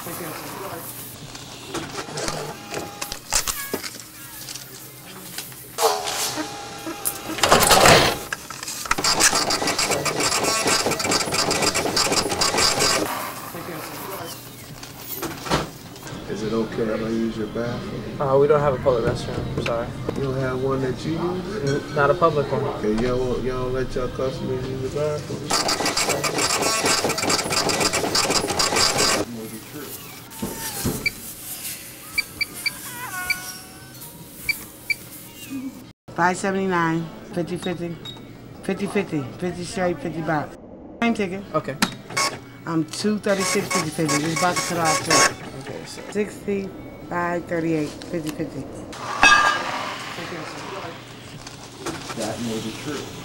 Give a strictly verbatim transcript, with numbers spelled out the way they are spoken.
Take care, sir. Is it okay if I use your bathroom? Uh, we don't have a public restroom, I'm sorry. You don't have one that you use? Not a public one. Okay, y'all y'all let y'all customers use the bathroom? five seventy-nine, fifty fifty, fifty fifty, fifty straight, fifty box. Same ticket. Okay. I'm two thirty-six, fifty fifty. This box is cut off too. Okay, so. sixty-five, thirty-eight, fifty fifty. That may be true.